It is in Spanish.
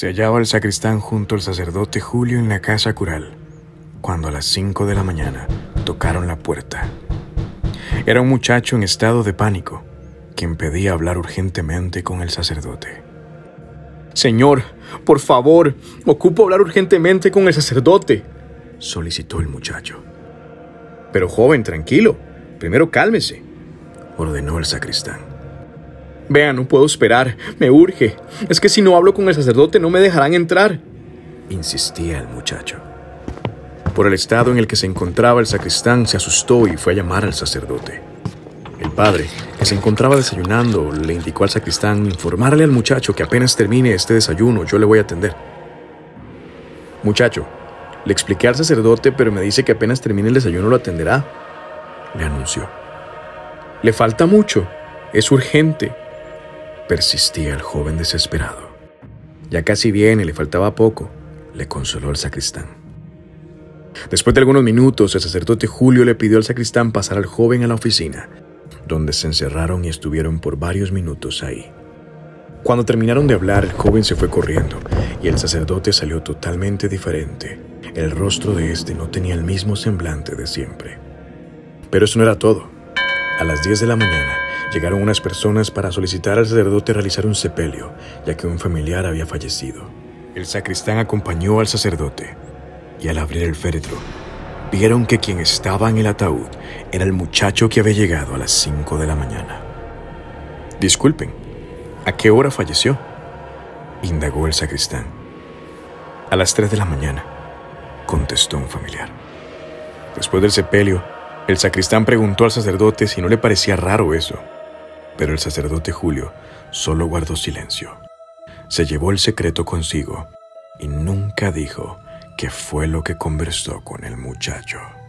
Se hallaba el sacristán junto al sacerdote Julio en la casa cural, cuando a las 5 de la mañana tocaron la puerta. Era un muchacho en estado de pánico, quien pedía hablar urgentemente con el sacerdote. «Señor, por favor, ocupo hablar urgentemente con el sacerdote», solicitó el muchacho. «Pero joven, tranquilo, primero cálmese», ordenó el sacristán. «Vea, no puedo esperar, me urge. Es que si no hablo con el sacerdote no me dejarán entrar», insistía el muchacho. Por el estado en el que se encontraba el sacristán, se asustó y fue a llamar al sacerdote. El padre, que se encontraba desayunando, le indicó al sacristán informarle al muchacho que apenas termine este desayuno, yo le voy a atender. «Muchacho, le expliqué al sacerdote, pero me dice que apenas termine el desayuno lo atenderá», le anunció. «Le falta mucho, es urgente», persistía el joven desesperado. «Ya casi viene, le faltaba poco», le consoló el sacristán. Después de algunos minutos, el sacerdote Julio le pidió al sacristán pasar al joven a la oficina, donde se encerraron y estuvieron por varios minutos ahí. Cuando terminaron de hablar, el joven se fue corriendo y el sacerdote salió totalmente diferente. El rostro de este no tenía el mismo semblante de siempre. Pero eso no era todo. A las 10 de la mañana llegaron unas personas para solicitar al sacerdote realizar un sepelio, ya que un familiar había fallecido. El sacristán acompañó al sacerdote y al abrir el féretro, vieron que quien estaba en el ataúd era el muchacho que había llegado a las 5 de la mañana. «Disculpen, ¿a qué hora falleció?», indagó el sacristán. «A las 3 de la mañana», contestó un familiar. Después del sepelio, el sacristán preguntó al sacerdote si no le parecía raro eso, pero el sacerdote Julio solo guardó silencio. Se llevó el secreto consigo y nunca dijo qué fue lo que conversó con el muchacho.